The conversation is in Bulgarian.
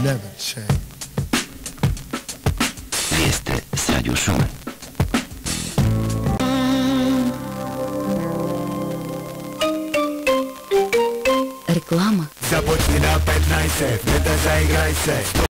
never change. Вие сте с радио Шумен. Реклама. Започни на 15, не да заиграй се.